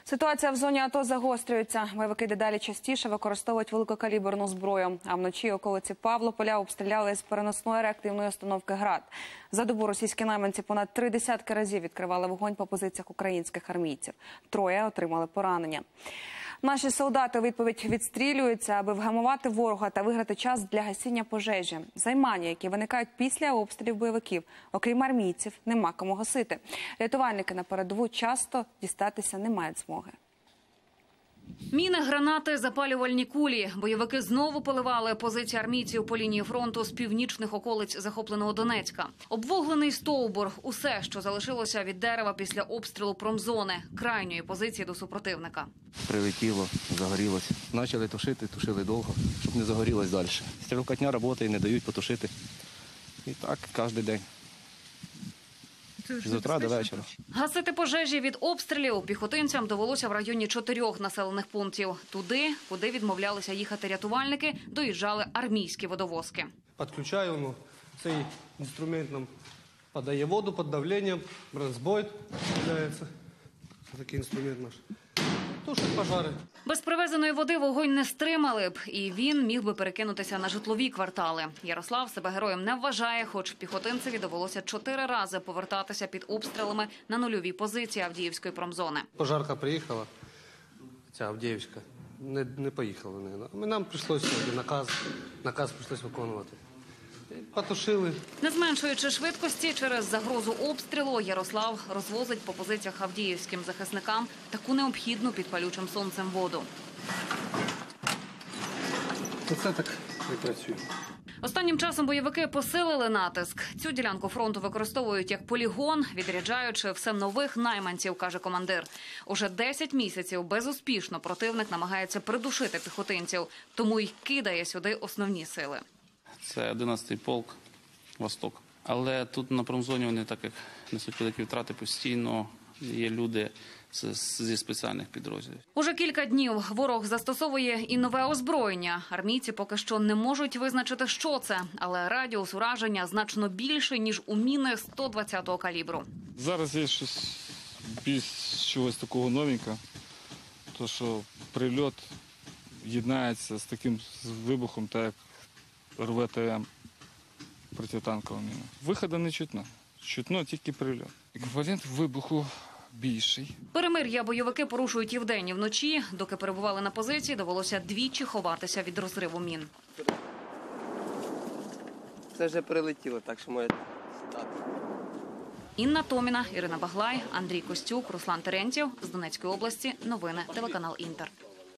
Ситуація в зоні АТО загострюється. Бойовики дедалі частіше використовують великокаліберну зброю. А вночі околиці Павлополя обстріляли з переносної реактивної установки «Град». За добу російські найманці понад 30 разів відкривали вогонь по позиціях українських армійців. 3 отримали поранення. Наші солдати у відповідь відстрілюються, аби вгамувати ворога та виграти час для гасіння пожежі. Займання, які виникають після обстрілів бойовиків, окрім армійців, нема кому гасити. Рятувальники на передову часто дістатися не мають змоги. Міни, гранати, запалювальні кулі. Бойовики знову поливали позиції армійців по лінії фронту з північних околиць захопленого Донецька. Обвуглений стовбур – усе, що залишилося від дерева після обстрілу промзони, крайньої позиції до супротивника. Прилетіло, загорілося. Почали тушити, тушили довго, щоб не загорілось далі. Стрілкотня працює, не дають потушити. І так кожен день. З утра до вечора. Гасити пожежі від обстрілів піхотинцям довелося в районі 4 населених пунктів. Туди, куди відмовлялися їхати рятувальники, доїжджали армійські водовозки. Підключаємо, цей інструмент нам подає воду під давленням, бронзбойт являється. Такий інструмент наш. Тушить пожари. Без привезеної води вогонь не стримали б, і він міг би перекинутися на житлові квартали. Ярослав себе героєм не вважає, хоч піхотинцеві довелося 4 рази повертатися під обстрілами на нульові позиції Авдіївської промзони. Пожарка приїхала, ця Авдіївська, не поїхала. Нам прийшлося наказ прийшлося виконувати. Потушили. Не зменшуючи швидкості через загрозу обстрілу, Ярослав розвозить по позиціях авдіївським захисникам таку необхідну під палючим сонцем воду. Оце так і працює. Останнім часом бойовики посилили натиск. Цю ділянку фронту використовують як полігон, відряджаючи все нових найманців, каже командир. Уже 10 місяців безуспішно противник намагається придушити піхотинців, тому й кидає сюди основні сили. Це 11-й полк «Восток». Але тут на промзоні вони так як несуть великі втрати постійно. Є люди зі спеціальних підрозділів. Уже кілька днів ворог застосовує і нове озброєння. Армійці поки що не можуть визначити, що це. Але радіус ураження значно більший, ніж у міни 120-го калібру. Зараз є щось більш чогось такого новенького. То, що прильот єднається з таким вибухом, так як рве ТМ протитанкова міна. Виходу не чутно. Чутно тільки прильот. Еквівалент вибуху більший. Перемир'я бойовики порушують і вдень, і вночі. Доки перебували на позиції, довелося двічі ховатися від розриву мін. Це вже прилетіло, так що може стати. Інна Томіна, Ірина Баглай, Андрій Костюк, Руслан Терентьєв. З Донецької області. Новини телеканал «Інтер».